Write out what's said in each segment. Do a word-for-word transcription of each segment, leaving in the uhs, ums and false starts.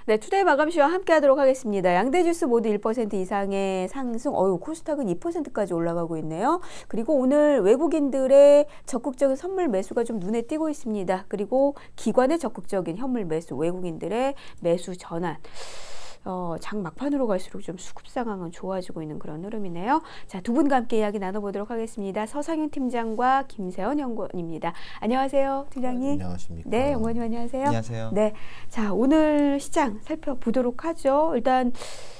네, 투데이 마감쇼와 함께 하도록 하겠습니다. 양대 지수 모두 일 퍼센트 이상의 상승, 어유 코스닥은 이 퍼센트까지 올라가고 있네요. 그리고 오늘 외국인들의 적극적인 선물 매수가 좀 눈에 띄고 있습니다. 그리고 기관의 적극적인 현물 매수, 외국인들의 매수 전환. 어, 장 막판으로 갈수록 좀 수급 상황은 좋아지고 있는 그런 흐름이네요. 자, 두 분과 함께 이야기 나눠보도록 하겠습니다. 서상윤 팀장과 김세원 연구원입니다. 안녕하세요, 팀장님. 안녕하십니까. 네, 연구원님 안녕하세요. 안녕하세요. 네, 자, 오늘 시장 살펴보도록 하죠. 일단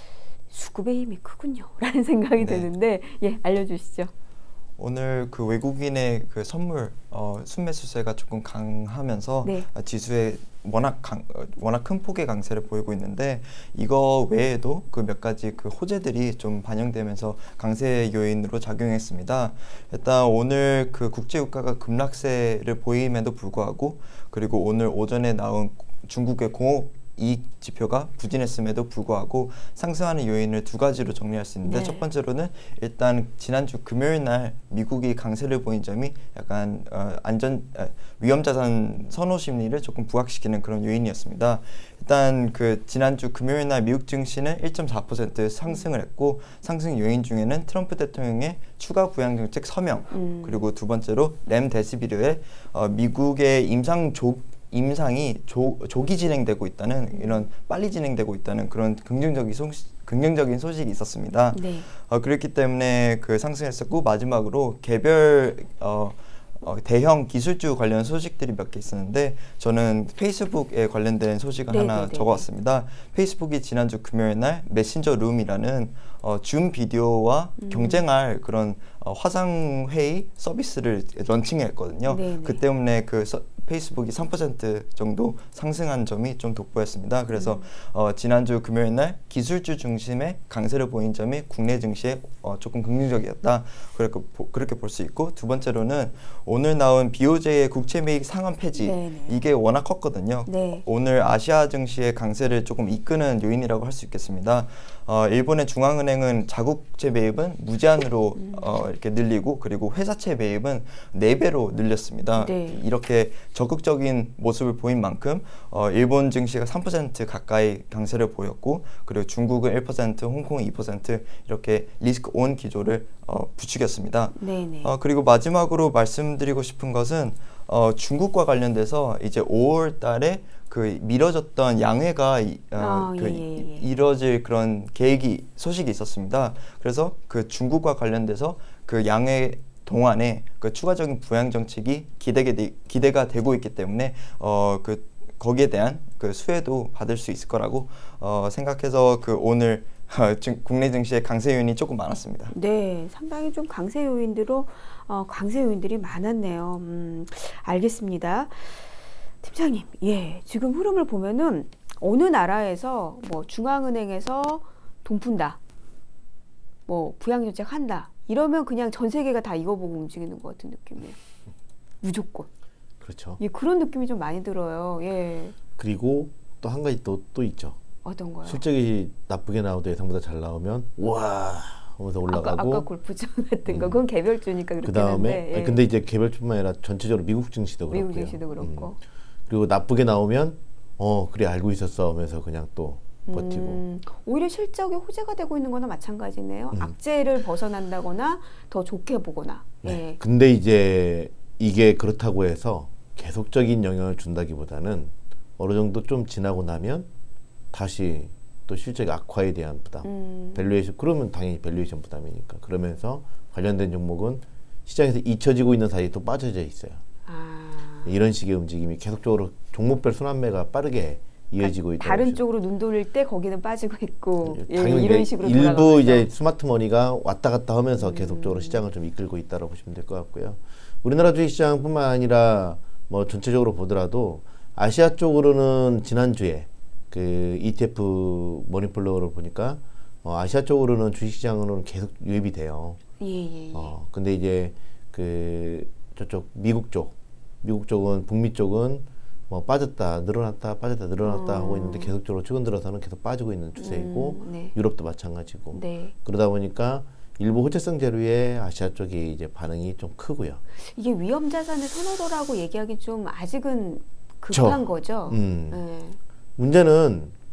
수급의 힘이 크군요, 라는 생각이 네. 드는데, 예, 알려주시죠. 오늘 그 외국인의 그 선물 어, 순매수세가 조금 강하면서 네. 지수에 워낙 강, 워낙 큰 폭의 강세를 보이고 있는데, 이거 외에도 그 몇 가지 그 호재들이 좀 반영되면서 강세 요인으로 작용했습니다. 일단 오늘 그 국제유가가 급락세를 보임에도 불구하고, 그리고 오늘 오전에 나온 중국의 공업 이익 지표가 부진했음에도 불구하고 상승하는 요인을 두 가지로 정리할 수 있는데, 네. 첫 번째로는 일단 지난주 금요일 날 미국이 강세를 보인 점이 약간 어, 안전 어, 위험자산 선호 심리를 조금 부각시키는 그런 요인이었습니다. 일단 그 지난주 금요일 날 미국 증시는 일 점 사 퍼센트 상승을 했고, 상승 요인 중에는 트럼프 대통령의 추가 부양 정책 서명, 음. 그리고 두 번째로 렘데시비르의 어, 미국의 임상 조 임상이 조, 조기 진행되고 있다는, 이런 빨리 진행되고 있다는 그런 긍정적인 소식, 긍정적인 소식이 있었습니다. 네. 어, 그렇기 때문에 그 상승했었고, 마지막으로 개별 어, 어, 대형 기술주 관련 소식들이 몇 개 있었는데, 저는 페이스북에 관련된 소식을 네네네네. 하나 적어왔습니다. 페이스북이 지난주 금요일 날 메신저 룸이라는 어, 줌 비디오와 음. 경쟁할 그런 어, 화상회의 서비스를 런칭했거든요. 네네. 그 때문에 그 서, 페이스북이 삼 퍼센트 정도 상승한 점이 좀 돋보였습니다. 그래서 음. 어, 지난주 금요일 날 기술주 중심의 강세를 보인 점이 국내 증시에 어, 조금 긍정적이었다, 그렇게, 그렇게 볼 수 있고, 두 번째로는 오늘 나온 비오제이의 국채 매입 상한 폐지, 네네. 이게 워낙 컸거든요. 네. 오늘 아시아 증시의 강세를 조금 이끄는 요인이라고 할 수 있겠습니다. 어, 일본의 중앙은행은 자국채 매입은 무제한으로 음. 어, 이렇게 늘리고, 그리고 회사채 매입은 네 배로 늘렸습니다. 네. 이렇게 적극적인 모습을 보인 만큼 어, 일본 증시가 삼 퍼센트 가까이 강세를 보였고, 그리고 중국은 일 퍼센트, 홍콩은 이 퍼센트 이렇게 리스크 온 기조를 어, 부추겼습니다. 네네. 어, 그리고 마지막으로 말씀드리고 싶은 것은 어, 중국과 관련돼서 이제 오월 달에 그 미뤄졌던 양회가 어, 아, 그 예, 예. 이뤄질 그런 계획이 소식이 있었습니다. 그래서 그 중국과 관련돼서 그 양회 동안에 그 추가적인 부양 정책이 기대가, 기대가 되고 있기 때문에 어, 그 거기에 대한 그 수혜도 받을 수 있을 거라고 어, 생각해서 그 오늘 어, 국내 증시의 강세 요인이 조금 많았습니다. 네, 상당히 좀 강세 요인들로 어, 강세 요인들이 많았네요. 음, 알겠습니다. 팀장님, 예, 지금 흐름을 보면은 어느 나라에서 뭐 중앙은행에서 돈 푼다, 뭐 부양정책 한다, 이러면 그냥 전 세계가 다 이거 보고 움직이는 것 같은 느낌이에요. 무조건. 그렇죠. 예, 그런 느낌이 좀 많이 들어요. 예. 그리고 또 한 가지 또, 또 있죠. 어떤 거요? 실적이 나쁘게 나오도 예상보다 잘 나오면 와 하면서 올라가고. 아까, 아까 골프장 같은 거, 음. 그건 개별주니까 그렇게 그다음에 하는데. 예. 근데 이제 개별주뿐만 아니라 전체적으로 미국 증시도 그렇고요. 미국 증시도 그렇고. 음. 그리고 나쁘게 나오면 어 그래 알고 있었어 하면서 그냥 또 버티고. 음, 오히려 실적에 호재가 되고 있는 거나 마찬가지네요. 음. 악재를 벗어난다거나 더 좋게 보거나. 네. 예. 근데 이제 이게 그렇다고 해서 계속적인 영향을 준다기보다는 어느 정도 좀 지나고 나면 다시 또 실적 악화에 대한 부담, 음. 밸류에이션, 그러면 당연히 밸류에이션 부담이니까, 그러면서 관련된 종목은 시장에서 잊혀지고 있는 사이에 또 빠져져 있어요. 아. 이런 식의 움직임이 계속적으로 종목별 순환매가 빠르게 이어지고 그러니까 있다. 다른 쪽으로 눈 돌릴 때 거기는 빠지고 있고, 당연히 예, 이런 식으로 일부 돌아가면서. 이제 스마트머니가 왔다 갔다 하면서 음. 계속적으로 시장을 좀 이끌고 있다고 보시면 될 것 같고요. 우리나라 주식시장뿐만 아니라 뭐 전체적으로 보더라도 아시아 쪽으로는 지난주에 그 이티에프 머니폴로를 보니까 어, 아시아 쪽으로는 주식시장으로는 계속 유입이 돼요. 예, 예, 예. 어, 근데 이제 그 저쪽 미국 쪽, 미국 쪽은 북미 쪽은 뭐 빠졌다 늘어났다 빠졌다 늘어났다 어. 하고 있는데 계속적으로 최근 들어서는 계속 빠지고 있는 추세이고 음, 네. 유럽도 마찬가지고 네. 그러다 보니까 일부 호재성 재료의 아시아 쪽이 이제 반응이 좀 크고요. 이게 위험 자산의 선호도라고 얘기하기 좀 아직은 급한 저, 거죠. 음. 네. 문제는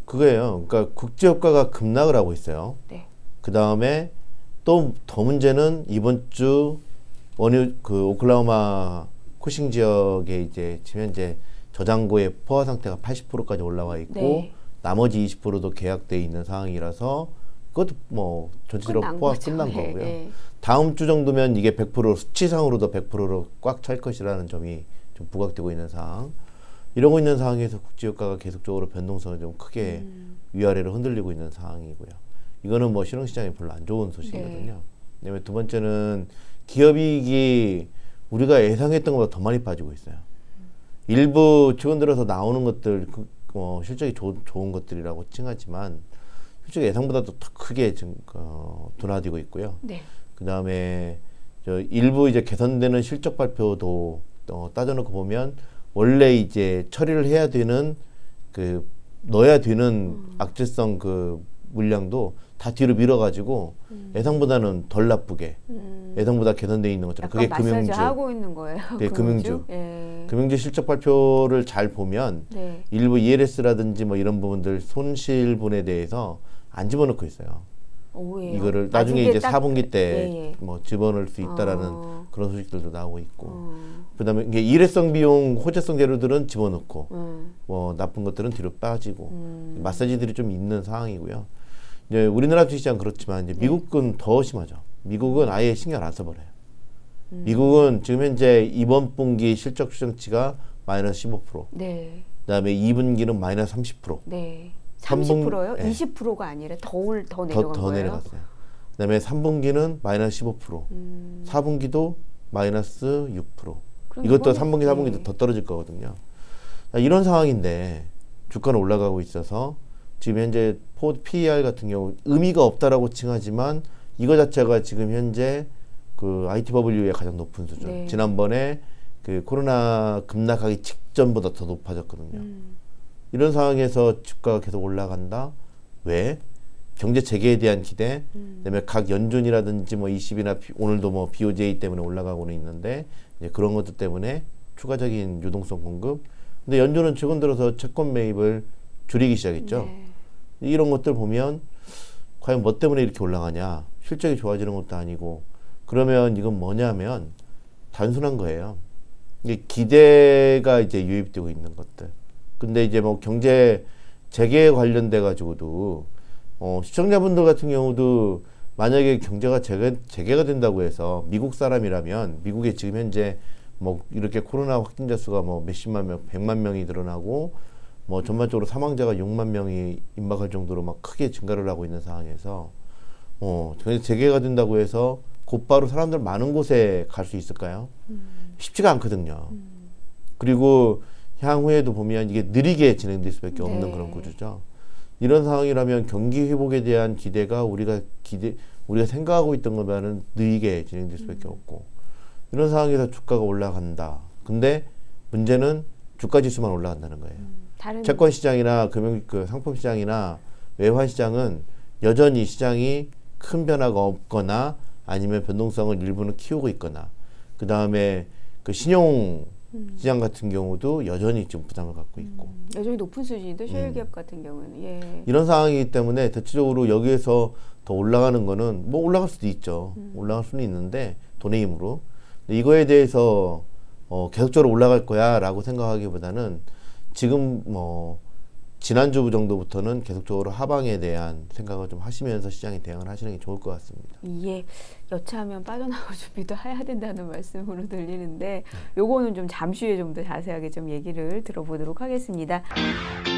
그거예요. 그러니까 국제 유가가 급락을 하고 있어요. 네. 그 다음에 또 더 문제는 이번 주 원유 그 오클라호마 쿠싱 지역에 이제 지금 현재 저장고의 포화 상태가 팔십 퍼센트까지 올라와 있고 네. 나머지 이십 퍼센트도 계약돼 있는 상황이라서 그것도 뭐 전체적으로 포화 끝난 거고요. 네. 다음 주 정도면 이게 백 퍼센트 수치상으로도 백 퍼센트로 꽉 찰 것이라는 점이 좀 부각되고 있는 상황. 이러고 있는 상황에서 국제유가가 계속적으로 변동성을 좀 크게 음. 위아래로 흔들리고 있는 상황이고요. 이거는 뭐 신흥시장에 별로 안 좋은 소식이거든요. 네. 왜냐면 두 번째는 기업이익이 우리가 예상했던 것보다 더 많이 빠지고 있어요. 음. 일부 최근 들어서 나오는 것들 그, 어, 실적이 조, 좋은 것들이라고 칭하지만 실적이 예상보다도 더 크게 좀, 어, 둔화되고 있고요. 네. 그 다음에 저 일부 이제 개선되는 실적 발표도 어, 따져놓고 보면 원래 이제 처리를 해야 되는 그 넣어야 되는 음. 악재성 그 물량도 다 뒤로 밀어가지고 음. 예상보다는 덜 나쁘게 음. 예상보다 개선돼 있는 것처럼 그게 금융주 하고 있는 거예요. 그게 금융주. 예. 금융주 실적 발표를 잘 보면 네. 일부 이엘에스라든지 뭐 이런 부분들 손실분에 대해서 안 집어넣고 있어요. 오해요. 이거를 나중에 이제 사 분기 때 뭐 집어넣을 수 있다라는 어. 그런 소식들도 나오고 있고 어. 그다음에 이게 일회성 비용 호재성 재료들은 집어넣고 음. 뭐 나쁜 것들은 뒤로 빠지고 음. 마사지들이 좀 있는 상황이고요. 이제 우리나라 주식시장 그렇지만 이제 미국은 네. 더 심하죠. 미국은 아예 신경 안 써버려요. 음. 미국은 지금 현재 이번 분기 실적 추정치가 마이너스 십오 퍼센트. 네. 그다음에 이 분기는 마이너스 삼십 퍼센트. 네. 삼십 퍼센트요? 네. 이십 퍼센트가 아니라 더, 더 내려간 더, 더 거예요? 내려갔어요. 그다음에 삼 분기는 마이너스 십오 퍼센트. 음. 사 분기도 마이너스 육 퍼센트. 이것도 삼 분기, 사 분기도 네. 더 떨어질 거거든요. 이런 상황인데 주가는 올라가고 있어서 지금 현재 포드 피이알 같은 경우 의미가 없다라고 칭하지만 이거 자체가 지금 현재 그 아이티더블유의 가장 높은 수준. 네. 지난번에 그 코로나 급락하기 직전보다 더 높아졌거든요. 음. 이런 상황에서 주가가 계속 올라간다. 왜? 경제 재개에 대한 기대, 음. 그다음에 각 연준이라든지 뭐 이십이나 비, 오늘도 뭐 비오제이 때문에 올라가고는 있는데 이제 그런 것들 때문에 추가적인 유동성 공급. 근데 연준은 최근 들어서 채권 매입을 줄이기 시작했죠. 네. 이런 것들 보면 과연 뭐 때문에 이렇게 올라가냐? 실적이 좋아지는 것도 아니고 그러면 이건 뭐냐면 단순한 거예요. 이게 기대가 이제 유입되고 있는 것들. 근데 이제 뭐 경제 재개에 관련돼 가지고도 어, 시청자분들 같은 경우도 만약에 경제가 재개, 재개가 된다고 해서 미국 사람이라면 미국에 지금 현재 뭐 이렇게 코로나 확진자 수가 뭐 몇십만 명, 백만 명이 늘어나고 뭐 전반적으로 사망자가 육만 명이 임박할 정도로 막 크게 증가를 하고 있는 상황에서 어, 재개가 된다고 해서 곧바로 사람들 많은 곳에 갈 수 있을까요? 음. 쉽지가 않거든요. 음. 그리고 향후에도 보면 이게 느리게 진행될 수밖에 없는 네. 그런 구조죠. 이런 상황이라면 경기 회복에 대한 기대가 우리가 기대 우리가 생각하고 있던 것보다는 느리게 진행될 수밖에 음. 없고 이런 상황에서 주가가 올라간다. 근데 문제는 주가 지수만 올라간다는 거예요. 음, 다른 채권 시장이나 금융 그 상품 시장이나 외환 시장은 여전히 시장이 큰 변화가 없거나 아니면 변동성을 일부는 키우고 있거나 그 다음에 그 신용 음. 시장 같은 경우도 여전히 좀 부담을 갖고 있고 음, 여전히 높은 수준인데 셰일기업 음. 같은 경우는 예. 이런 상황이기 때문에 대체적으로 여기에서 더 올라가는 거는 뭐 올라갈 수도 있죠. 음. 올라갈 수는 있는데 돈의 힘으로 이거에 대해서 어, 계속적으로 올라갈 거야 라고 생각하기보다는 지금 뭐 지난주 정도부터는 계속적으로 하방에 대한 생각을 좀 하시면서 시장에 대응을 하시는 게 좋을 것 같습니다. 예, 여차하면 빠져나올 준비도 해야 된다는 말씀으로 들리는데 요거는 좀 잠시 후에 좀 더 자세하게 좀 얘기를 들어보도록 하겠습니다.